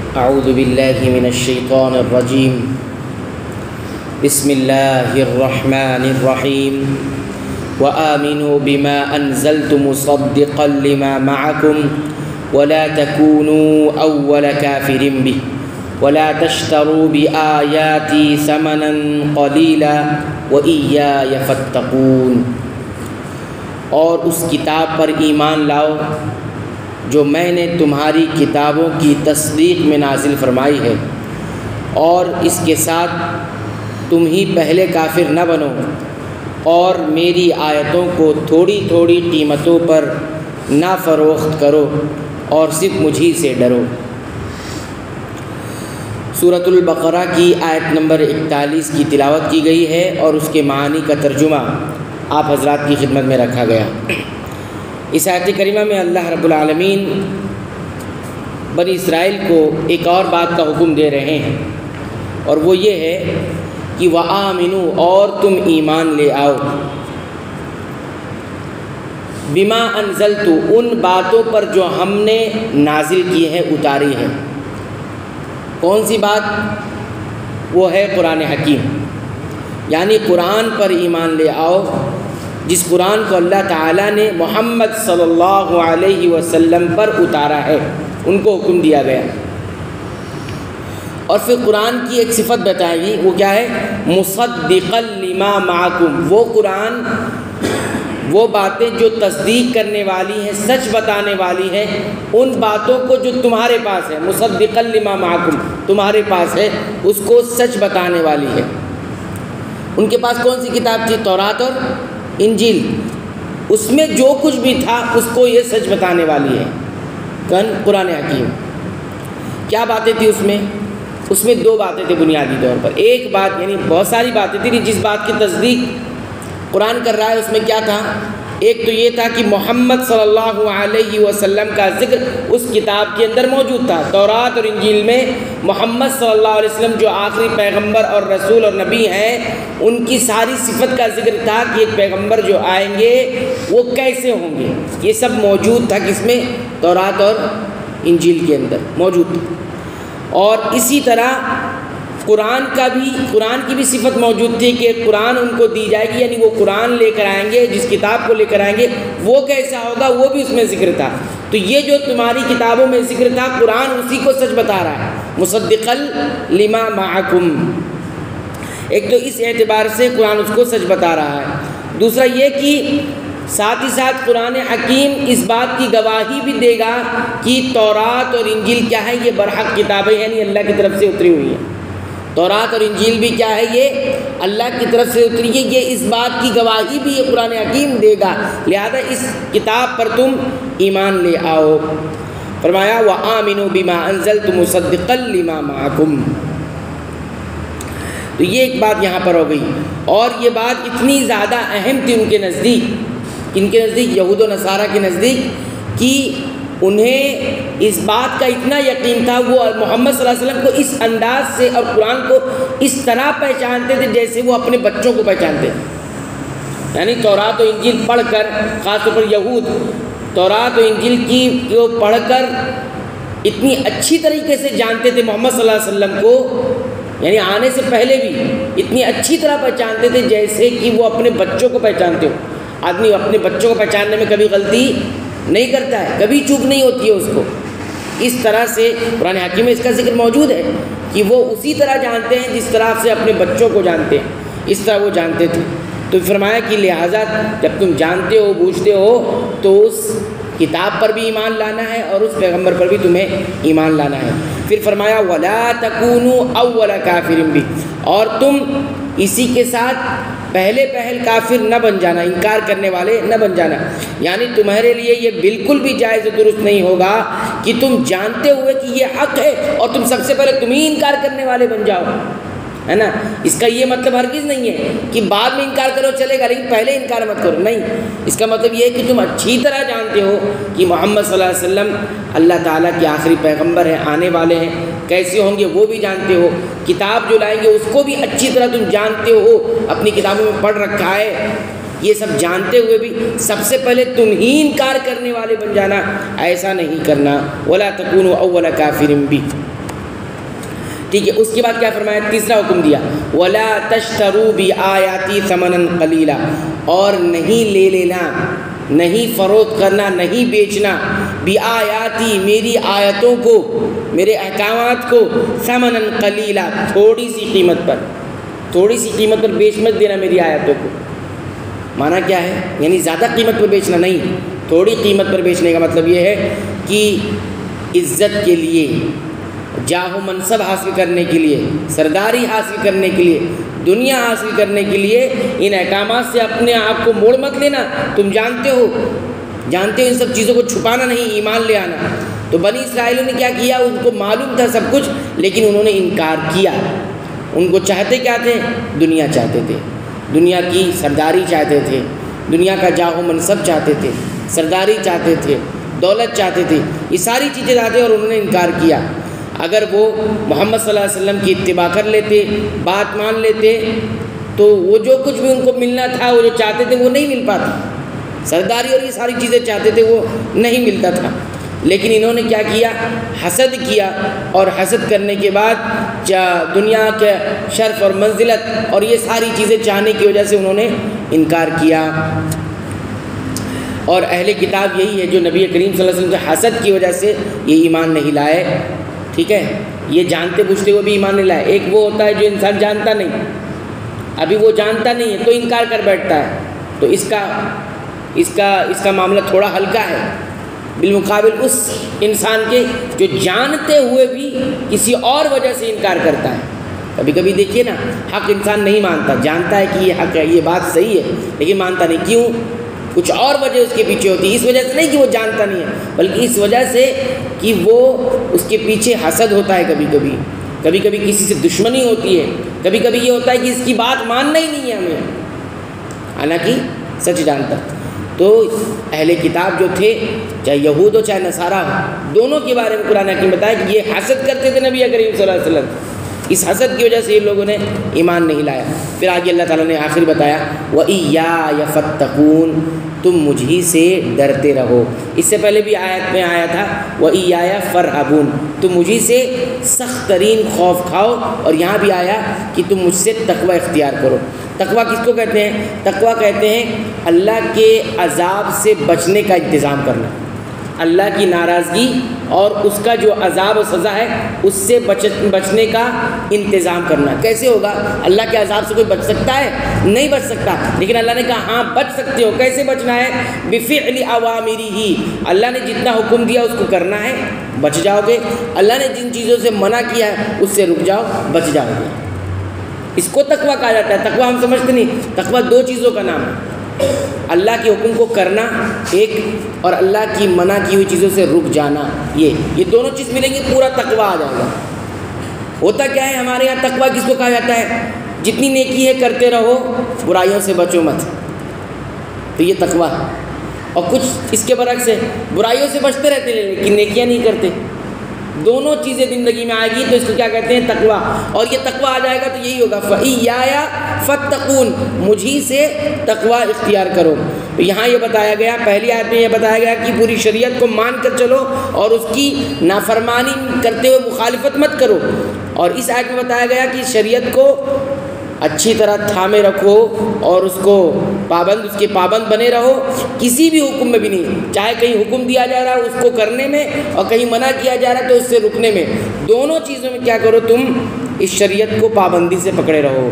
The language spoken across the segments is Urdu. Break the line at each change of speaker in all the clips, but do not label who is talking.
اعوذ باللہ من الشیطان الرجیم بسم اللہ الرحمن الرحیم وآمنوا بما انزلت مصدقا لما معکم ولا تكونوا اول کافر به ولا تشتروا بآیاتی ثمنا قلیلا وإیای فاتقون، اور اس کتاب پر ایمان لاؤ جو میں نے تمہاری کتابوں کی تصدیق میں نازل فرمائی ہے، اور اس کے ساتھ تم ہی پہلے کافر نہ بنو، اور میری آیتوں کو تھوڑی تھوڑی قیمتوں پر نہ فروخت کرو، اور صرف مجھی سے ڈرو۔ سورۃ البقرہ کی آیت نمبر 41 کی تلاوت کی گئی ہے، اور اس کے معانی کا ترجمہ آپ حضرات کی خدمت میں رکھا گیا۔ اس آیت کریمہ میں اللہ رب العالمین بنی اسرائیل کو ایک اور بات کا حکم دے رہے ہیں، اور وہ یہ ہے کہ وَآمِنُوا، اور تم ایمان لے آؤ، بما انزلت، ان باتوں پر جو ہم نے نازل کی ہے، اتاری ہے۔ کون سی بات؟ وہ ہے قرآن حکیم، یعنی قرآن پر ایمان لے آؤ، جس قرآن کو اللہ تعالیٰ نے محمد صلی اللہ علیہ وسلم پر اتارا ہے، ان کو حکم دیا گیا۔ اور پھر قرآن کی ایک صفت بتائے گی، وہ کیا ہے؟ مصدقا لما معکم، وہ قرآن، وہ باتیں جو تصدیق کرنے والی ہیں، سچ بتانے والی ہیں ان باتوں کو جو تمہارے پاس ہے۔ مصدقا لما معکم، تمہارے پاس ہے، اس کو سچ بتانے والی ہے۔ ان کے پاس کون سی کتاب تھی؟ تورات اور انجیل، اس میں جو کچھ بھی تھا اس کو یہ سچ بتانے والی ہے قرآن حکیم۔ کیا باتیں تھیں اس میں؟ اس میں دو باتیں تھیں بنیادی طور پر۔ ایک بات، یعنی بہت ساری باتیں تھیں، جس بات کی تصدیق قرآن کر رہا ہے اس میں کیا تھا؟ ایک تو یہ تھا کہ محمد صلی اللہ علیہ وسلم کا ذکر اس کتاب کے اندر موجود تھا۔ تورات اور انجیل میں محمد صلی اللہ علیہ وسلم جو آخری پیغمبر اور رسول اور نبی ہیں، ان کی ساری صفت کا ذکر تھا کہ ایک پیغمبر جو آئیں گے وہ کیسے ہوں گے، یہ سب موجود تھا کس میں؟ تورات اور انجیل کے اندر موجود تھا۔ اور اسی طرح قرآن کی بھی صفت موجود تھی کہ قرآن ان کو دی جائے گی، یعنی وہ قرآن لے کر آئیں گے، جس کتاب کو لے کر آئیں گے وہ کیسا ہوگا، وہ بھی اس میں ذکر تھا۔ تو یہ جو تمہاری کتابوں میں ذکر تھا، قرآن اسی کو سچ بتا رہا ہے، مصدقا لما معکم۔ ایک تو اس اعتبار سے قرآن اس کو سچ بتا رہا ہے۔ دوسرا یہ کہ ساتھ ہی ساتھ قرآن حکیم اس بات کی گواہی بھی دے گا کہ تورات اور انجیل کیا ہے؟ یہ برحق کتابیں ہیں، یعنی اللہ کی طرف سے اتری ہوئی ہیں۔ تورات اور انجیل بھی کیا ہے؟ یہ اللہ کی طرف سے اتری ہے۔ یہ اس بات کی گواہی بھی یہ قرآن حکیم دے گا، لہذا اس کتاب پر تم ایمان لے آؤ۔ فرمایا وَآمِنُوا بِمَا أَنزَلْتُ مُصَدِّقًا لِمَا مَعَكُمْ۔ تو یہ ایک بات یہاں پر ہو گئی، اور یہ بات اتنی زیادہ اہم تھی ان کے نزدیک یہود و نصارہ کے نزدیک، کہ انہیں اس بات کا اتنا یقین تھا، وہ محمد صلی اللہ علیہ وسلم کو اس انداز سے اور قرآن کو اس طرح پہچانتے تھے جیسے وہ اپنے بچوں کو پہچانتے تھے۔ یعنی تورات و انجیل پڑھ کر، خاص طور پر یہود تورات و انجیل کی کو پڑھ کر اتنی اچھی طریقے سے جانتے تھے محمد صلی اللہ علیہ وسلم کو، یعنی آنے سے پہلے بھی اتنی اچھی طرح پہچانتے تھے جیسے کہ وہ اپنے بچوں کو پہچانتے ہو۔ آدمی اپنے بچوں کو پہچاننے میں کبھی غلطی نہیں کرتا ہے، کبھی چوک نہیں ہوتی ہے اس کو۔ اس طرح سے قرآن حکیم میں اس کا ذکر موجود ہے کہ وہ اسی طرح جانتے ہیں جس طرح سے اپنے بچوں کو جانتے ہیں، اس طرح وہ جانتے تھے۔ تو فرمایا کہ لہٰذا جب تم جانتے ہو، بوجھتے ہو، تو اس کتاب پر بھی ایمان لانا ہے اور اس پیغمبر پر بھی تمہیں ایمان لانا ہے۔ پھر فرمایا وَلَا تَكُونُوا أَوَّلَ كَافِرٍ بِهِ، اور تم اسی کے ساتھ پہلے کافر نہ بن جانا، انکار کرنے والے نہ بن جانا۔ یعنی تمہارے لیے یہ بالکل بھی جائز و درست نہیں ہوگا کہ تم جانتے ہوئے کہ یہ حق ہے اور تم سب سے پہلے تم ہی انکار کرنے والے بن جاؤ، ہے نا۔ اس کا یہ مطلب ہرگز نہیں ہے کہ بعد میں انکار کرو چلے گا لیکن پہلے انکار مت کرو، نہیں۔ اس کا مطلب یہ ہے کہ تم اچھی طرح جانتے ہو کہ محمد صلی اللہ علیہ وسلم اللہ تعالیٰ کے آخری پیغمبر ہیں، آنے والے ہیں، کیسے ہوں گے وہ بھی جانتے ہو، کتاب جو لائیں گے اس کو بھی اچھی طرح تم جانتے ہو، اپنی کتابوں میں پڑھ رکھا ہے۔ یہ سب جانتے ہوئے بھی سب سے پہلے تم ہی انکار کرنے والے بن جانا، ایسا نہیں کرنا۔ وَلَا تَكُونُوا أَوَّلَ كَافِرٍ بِهِ۔ ٹھیک ہے، اس کے بعد کیا فرمایا؟ تیسرا حکم دیا، وَلَا تَشْتَرُوا بِآيَاتِي ثَمَنًا قَلِيلًا، اور نہیں لے لینا، نہیں فروخت کرنا، نہیں بیچنا، بِآيَاتِي میری آیتوں کو، میرے احکامات کو، ثَمَنًا قَلِيلًا تھوڑی سی قیمت پر، تھوڑی سی قیمت پر بیچ مت دینا میری آیتوں کو۔ معنی کیا ہے؟ یعنی زیادہ قیمت پر بیچنا نہیں، تھوڑی قیمت پر بیچنے کا مطلب یہ ہے کہ عزت کے لیے، جاہ و منصب حاصل کرنے کے لیے، سرداری حاصل کرنے کے لیے، دنیا حاصل کرنے کے لیے ان احکامات سے اپنے آپ کو موڑ مت لینا۔ تم جانتے ہو ان سب چیزوں کو چھپانا نہیں، ایمان لے آنا۔ تو بنی اسرائیل نے کیا کیا؟ ان کو معلوم تھا سب کچھ، لیکن انہوں نے انکار کیا۔ ان کو چاہتے کیا تھے؟ دنیا چاہتے تھے، دنیا کی سرداری چاہتے تھے، دنیا کا جاہ و منصب چاہتے تھے، سرداری چاہتے تھے، دولت چاہتے تھے، یہ ساری چیزیں چاہتے اور انہوں نے انکار کیا۔ اگر وہ محمد صلی اللہ علیہ وسلم کی اتباع کر لیتے، بات مان لیتے، تو وہ جو کچھ بھی ان کو ملنا تھا، وہ جو چاہتے تھے وہ نہیں مل پاتا، سرداری اور یہ ساری چیزیں چاہتے تھے وہ نہیں ملتا تھا۔ لیکن انہوں نے کیا کیا؟ حسد کیا، اور حسد کرنے کے بعد دنیا کے شرف اور منزلت اور یہ ساری چیزیں چاہنے کی وجہ سے انہوں نے انکار کیا۔ اور اہل کتاب یہی ہے جو نبی کریم صلی اللہ علیہ وسلم کے حسد کی وجہ سے یہ ایمان نہیں لائے، ٹھیک ہے، یہ جانتے بوجھتے ہوئے بھی ایمان نہیں لائے۔ ایک وہ ہوتا ہے جو انسان جانتا نہیں، ابھی وہ جانتا نہیں ہے تو انکار کر بیٹھتا ہے، تو اس کا معاملہ تھوڑا ہلکا ہے بالمقابل اس انسان کے جو جانتے ہوئے بھی کسی اور وجہ سے انکار کرتا ہے۔ کبھی کبھی دیکھیے نا، حق انسان نہیں مانتا، جانتا ہے کہ یہ حق ہے، یہ بات صحیح ہے، لیکن مانتا نہیں۔ کیوں؟ کچھ اور وجہ اس کے پیچھے ہوتی ہے، اس وجہ سے نہیں کہ وہ جانتا نہیں ہے، بلکہ اس وجہ سے کہ وہ اس کے پیچھے حسد ہوتا ہے، کبھی کبھی کسی سے دشمنی ہوتی ہے، کبھی کبھی یہ ہوتا ہے کہ اس کی بات ماننا ہی نہیں ہے ہمیں، حالانکہ سچ جانتا۔ تو اہل کتاب جو تھے، چاہے یہود ہو چاہے نصارہ ہو، دونوں کے بارے میں قرآن حکیم بتایا کہ یہ حسد کرتے تھے نبی کریم صلی اللہ علیہ وسلم، اس حسد کی وجہ سے یہ لوگوں نے ایمان نہیں لایا۔ پھر آگے اللہ تعالیٰ نے آخر بتایا، وَإِيَّايَ فَاتَّقُونَ، تم مجھی سے ڈرتے رہو۔ اس سے پہلے بھی آیت میں آیا تھا وَإِيَّايَ فَارْهَبُونَ، تم مجھی سے سخت ترین خوف کھاؤ، اور یہاں بھی آیا کہ تم مجھ سے تقوی اختیار کرو۔ تقوی کس کو کہتے ہیں؟ تقوی کہتے ہیں اللہ کے عذاب سے بچنے کا انتظام کرنا، اللہ کی ناراضگی اور اس کا جو عذاب و سزا ہے اس سے بچنے کا انتظام کرنا۔ کیسے ہوگا؟ اللہ کے عذاب سے کوئی بچ سکتا ہے؟ نہیں بچ سکتا، لیکن اللہ نے کہا ہاں بچ سکتے ہو۔ کیسے بچنا ہے؟ بفعل اوامرہ، اللہ نے جتنا حکم دیا اس کو کرنا ہے، بچ جاؤ گے۔ اللہ نے جن چیزوں سے منع کیا ہے اس سے رک جاؤ، بچ جاؤ گے۔ اس کو تقویٰ کہا جاتا ہے۔ تقویٰ ہم سمجھتے نہیں، تقویٰ دو چیزوں کا نام ہے، اللہ کے حکم کو کرنا ایک، اور اللہ کی منع کی ہوئی چیزوں سے رک جانا، یہ دونوں چیز ملیں گے پورا تقویٰ آ جائے گا۔ ہوتا کیا ہے ہمارے یہاں تقویٰ کس کو کہا جاتا ہے؟ جتنی نیکی ہے کرتے رہو، برائیوں سے بچو مت، تو یہ تقویٰ ہے۔ اور کچھ اس کے برعکس ہے، برائیوں سے بچتے رہتے لیکن نیکیاں نہیں کرتے۔ دونوں چیزیں زندگی میں آئے گی تو اس کو کیا کہتے ہیں؟ تقویٰ۔ اور یہ تقویٰ آ جائے گا تو یہی ہوگا فَإِيَّايَ فَاتَّقُونَ، مجھی سے تقویٰ اختیار کرو۔ تو یہاں یہ بتایا گیا، پہلی آیت میں یہ بتایا گیا کہ پوری شریعت کو مان کر چلو اور اس کی نافرمانی کرتے ہوئے مخالفت مت کرو، اور اس آیت میں بتایا گیا کہ شریعت کو اچھی طرح تھامے رکھو اور اس کے پابند بنے رہو، کسی بھی حکم میں بھی نہیں، چاہے کہیں حکم دیا جا رہا ہے اس کو کرنے میں اور کہیں منع کیا جا رہا ہے تو اس سے رکنے میں، دونوں چیزوں میں کیا کرو؟ تم اس شریعت کو پابندی سے پکڑے رہو۔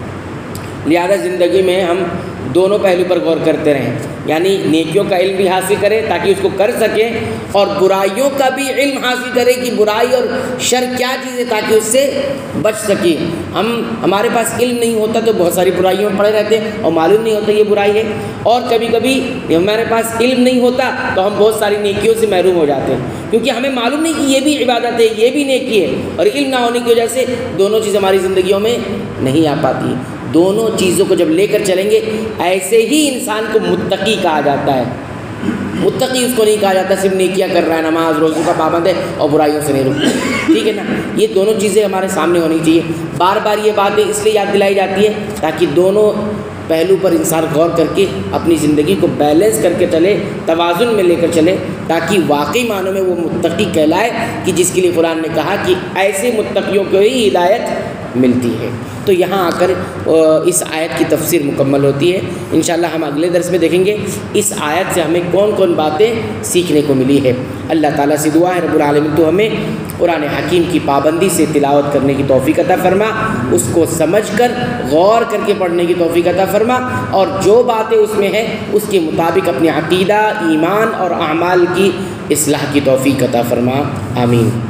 لہذا زندگی میں ہم دونوں پہلو پر غور کرتے رہیں، یعنی نیکیوں کا علم بھی حاصل کریں تاکہ اس کو کر سکیں، اور برائیوں کا بھی علم حاصل کریں کہ برائی اور شر کیا چیز ہے تاکہ اس سے بچ سکیں۔ ہمارے پاس علم نہیں ہوتا تو بہت ساری برائیوں میں پڑے رہتے ہیں اور معلوم نہیں ہوتا یہ برائی ہے، اور کبھی کبھی ہمارے پاس علم نہیں ہوتا تو ہم بہت ساری نیکیوں سے محروم ہو جاتے ہیں، کیونکہ ہمیں معلوم نہیں کہ یہ بھی عبادت ہے، یہ بھی نیکی ہے، اور علم نہ ہونے کی وجہ سے دونوں چیزیں ہماری زندگیوں میں نہیں آ پاتی۔ دونوں چیزوں کو جب لے کر چلیں گے، ایسے ہی انسان کو متقی کہا جاتا ہے۔ متقی اس کو نہیں کہا جاتا صرف نیکیاں کر رہا ہے، نماز روزوں کا پابند ہے اور برائیوں سے نہیں رکتا، ٹھیک ہے نا؟ یہ دونوں چیزیں ہمارے سامنے ہونی چاہیے۔ بار بار یہ باتیں اس لیے یاد دلائی جاتی ہے تاکہ دونوں پہلو پر انسان غور کر کے اپنی زندگی کو بیلنس کر کے چلے، توازن میں لے کر چلے، تاکہ واقعی معنوں میں وہ متقی کہلائے کہ جس کے لیے قرآن نے کہا کہ ایسے متقیوں کو ہی ہدایت ملتی ہے۔ تو یہاں آ کر اس آیت کی تفسیر مکمل ہوتی ہے۔ انشاءاللہ ہم اگلے درس میں دیکھیں گے اس آیت سے ہمیں کون کون باتیں سیکھنے کو ملی ہے۔ اللہ تعالیٰ سے دعا ہے رب العالمین تو ہمیں قرآن حکیم کی پابندی سے تلاوت کرنے کی توفیق عطا فرما، اس کو سمجھ کر غور کر کے پڑھنے کی توفیق عطا فرما، اور جو باتیں اس میں ہیں اس کے مطابق اپنے عقیدہ، ایمان اور اعمال کی اصلاح کی توفیق عطا فرما۔ آمین۔